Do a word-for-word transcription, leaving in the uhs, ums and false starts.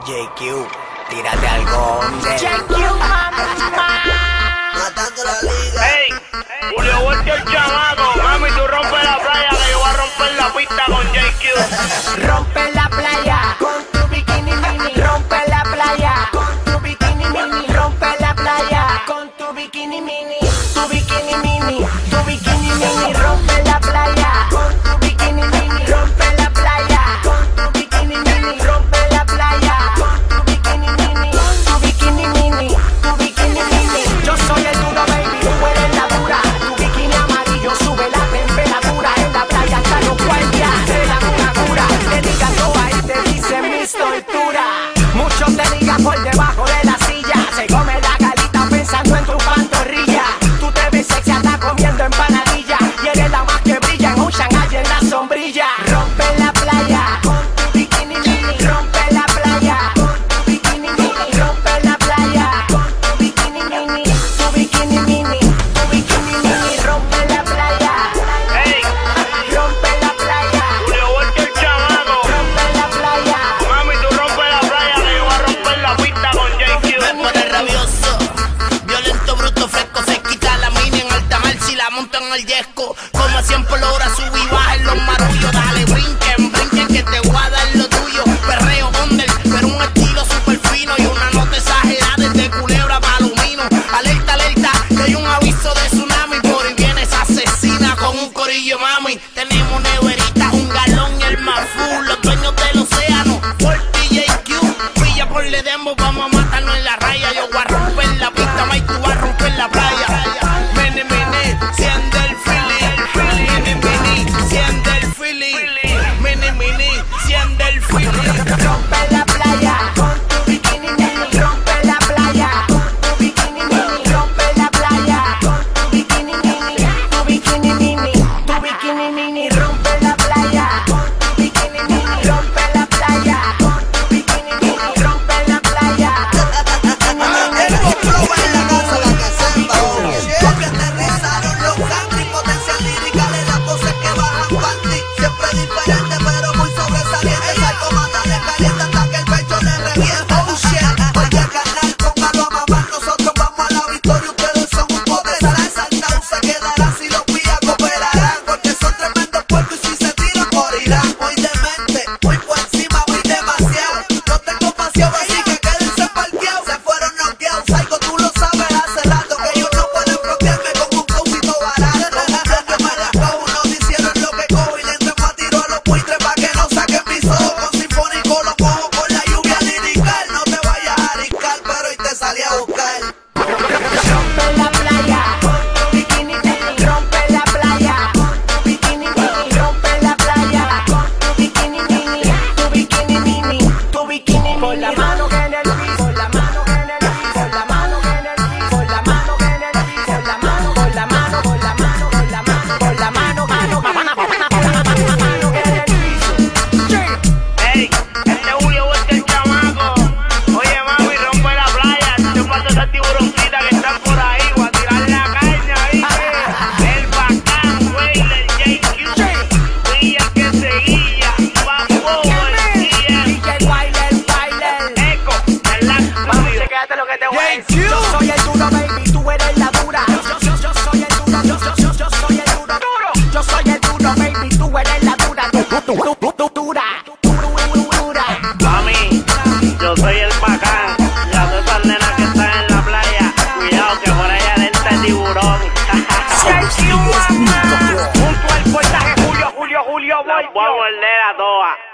J Q, tírate algo. J Q, mamá. Matando la liga. Hey, Julio Vuelto el chamaco. Mami, tú rompe la playa que yo voy a romper la pista con J Q. Rompe la playa con tu bikini mini. Rompe la playa con tu bikini mini. Rompe la playa con tu bikini mini. Tu bikini mini, tu bikini mini. Rompe la playa con tu bikini mini. Rompe la playa con tu bikini mini. Rompe la playa con tu bikini mini. Tu bikini mini, tu bikini mini. Yo soy el duro, baby, tú eres la dura. Tu bikini amarillo sube la temperatura. En la playa hasta los guardias te dan una cura. Te digan toa y te dicen mis torturas. Muchos te digan por debajo de la silla. Se come la galita pensando en tu pantorrilla. Tú te ves sexy hasta comiendo empanadilla. Y eres la más que brilla en un Shanghai en la sombrilla. Rompe la playa con tu bikini mini. Rompe la playa con tu bikini mini. Rompe la playa con tu bikini mini. Tu bikini mini, tu bikini mini. Rompe la playa. Hey, Rompe la playa. Julio Vuelto el chamaco. Rompe la playa. Mami, tú rompe la playa que yo voy a romper la pista con J Q. Me pone rabioso, violento, bruto, fresco. Se quita la mini en alta mar si la monto en el yesco. Como a cien por la hora sube y baja en los marullos. Dale, brinquen, brinquen que te voy a dar lo tuyo. Perreo under, pero un estilo super fino. Y una nota exagerada desde Culebra para Palomino. Alerta, alerta, que hay un aviso de tsunami. Por ahí viene esa asesina con un corillo, mami. Tenemos neveritas, un galón y el más full. Los dueños del océano, Forte y J Q. Brilla por le demo, vamos a matarnos en la raya. Yo voy a romper la pista, Mike, tú vas a romper la playa. Mene, mene, siente el feeling. Mene, mene, siente el feeling. Mene, mene, siente el feeling. Rompe la playa con tu bikini mini. Rompe la playa con tu bikini mini. Rompe la playa con tu bikini mini. Tu bikini mini, tu bikini mini. Rompe la playa con tu bikini mini. Rompe la playa con tu bikini mini. Rompe la playa. El flow en la casa, la que sepa, oh. Porque aterrizaron los country, potencia lírica de las voces que bajan panty. Siempre diferente, pero muy sobresaliente. Salgo matale caliente hasta que el pecho le reviente. Oh shit, oye carnal, póngalo a mamar. Nosotros vamos a la victoria, ustedes son un poder. Saltao se quedará si los pillas cooperarán. Porque son tremendos puercos y si se tiran morirán. Muy demente, muy por encima, muy demasiado. No tengo pasión, así que quédense parqueados. Se fueron noqueados, Psycho, tú lo sabes hace rato. Que ellos no pueden bloquearme con un cosito barato. Yo me la cojo, no me hicieron lo que cojo. Y le entro a tiro a los buitres pa' que no saquen mis ojos. Con sinfónico lo cojo con la lluvia lirical. No te vayas a riscar, pero hoy te salí a buscar. Rompe la playa con tu bikini mini. Rompe la playa con tu bikini mini. Rompe la playa con tu bikini mini. Tu bikini mini, tu bikini mini. Con la mano en el piso, con la mano en el piso, con la mano en el piso, con la mano en el piso, con la mano, con la mano, con la mano, con la mano, con la mano, mano, mano, mano en el piso. Hey, este Julio Vuelto el chamaco. Oye, mami, rompe la playa. Te falta esa tiburoncita que están por ahí. Voy a tirar la caña ahí. El bacán, güey, del J Q. Guilla que se guilla. Vamos, el D J Wilder, Wilder. Eco, el Vamos, chequéate lo que te voy a decir. Yo soy el duro, baby, tú eres la dura. Yo, yo, yo, yo soy el duro, yo, yo, yo, yo soy el duro. Yo soy el duro, baby, tú eres la dura. Tú, tú, tú, tú, tú, dura. Tú, tú, tú, dura. Mami, yo soy el bacán. Ya todas esas nenas que están en la playa, cuidado que por allá adentro hay tiburón. Junto al portaje Julio, Julio, Julio, voy. Vamos a morder a todas.